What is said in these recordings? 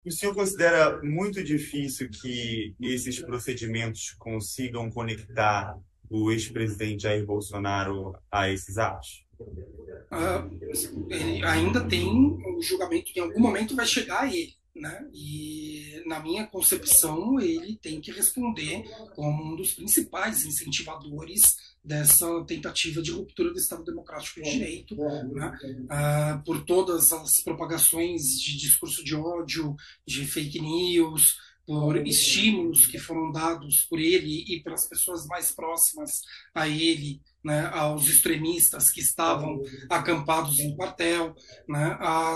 O senhor considera muito difícil que esses procedimentos consigam conectar o ex-presidente Jair Bolsonaro a esses atos? ah, ele ainda tem o julgamento que em algum momento vai chegar a ele. Né? E, na minha concepção, ele tem que responder como um dos principais incentivadores dessa tentativa de ruptura do Estado Democrático de Direito, né? Por todas as propagações de discurso de ódio, de fake news, por estímulos que foram dados por ele e pelas pessoas mais próximas a ele, né, aos extremistas que estavam acampados no quartel, né,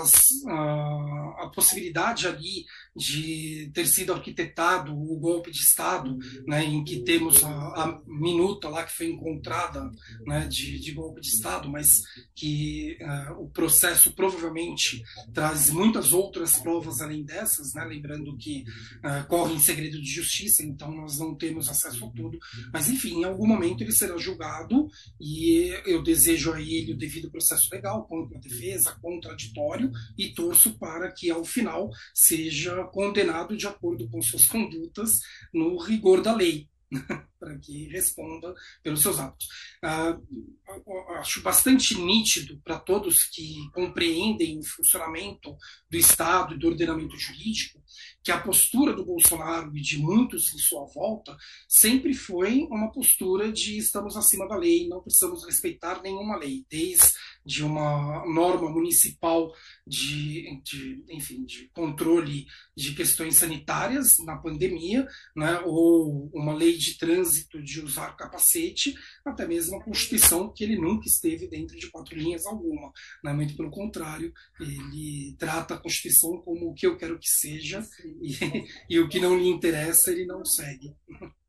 a possibilidade ali de ter sido arquitetado o golpe de Estado, né, em que temos a minuta lá que foi encontrada, né, de golpe de Estado, mas que o processo provavelmente traz muitas outras provas além dessas, né, lembrando que corre em segredo de justiça, então nós não temos acesso a tudo, mas enfim, em algum momento ele será julgado e eu desejo a ele o devido processo legal, contra a defesa, contraditório, e torço para que ao final seja condenado de acordo com suas condutas no rigor da lei, para que responda pelos seus atos. Acho bastante nítido para todos que compreendem o funcionamento do Estado e do ordenamento jurídico que a postura do Bolsonaro e de muitos em sua volta sempre foi uma postura de estamos acima da lei, não precisamos respeitar nenhuma lei, desde uma norma municipal enfim, de controle de questões sanitárias na pandemia, né, ou uma lei de trânsito de usar capacete, até mesmo a Constituição, que ele nunca esteve dentro de quatro linhas alguma. Né, muito pelo contrário, ele trata a Constituição como o que eu quero que seja e o que não lhe interessa ele não segue.